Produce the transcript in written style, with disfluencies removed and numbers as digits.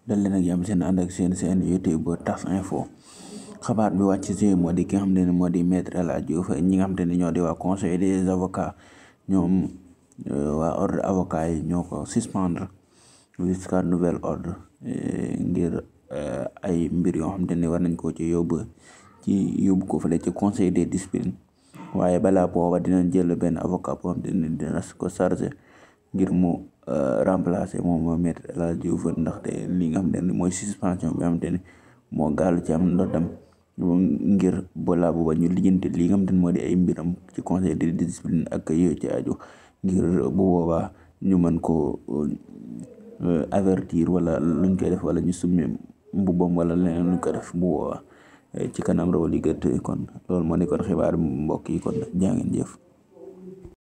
dal leen ak jàmm seen ànd ak seen YouTube TAS Info. xabaar bi wàcc ci moo di ki nga xam ne moo di maître El Hadji Diouf ñi nga xam ne ñoo di waa conseil des avocats ñoom waa ordre avocat yi ñoo ko suspendre jusqu'à nouvel ordre ngir ay mbir yoo xam ne war nañ ko ci yóbbu ko fële ci conseil des disciplines. waaye balaa booba dinañ jël benn avocat boo xam ne dina ko chargé ngir mu remplacer moom maître El Hadji Diouf ndaxte li nga xam ne mooy suspension bi nga xam ne moo gàllu ci am ndoddam ngir balaa booba ñu lijjanti li nga xam ne moo di ay mbiram ci conseil de discipline ak yooyu ci aju ngir bu boobaa ñu mën ko avertir wala luñ koy def wala ñu summi mbubbam wala leneen luñ ko def bu boobaa ci kanam raw li gët. kon loolu moo nekkoon xibaar mbokk yi kon jaa ngeen jëf.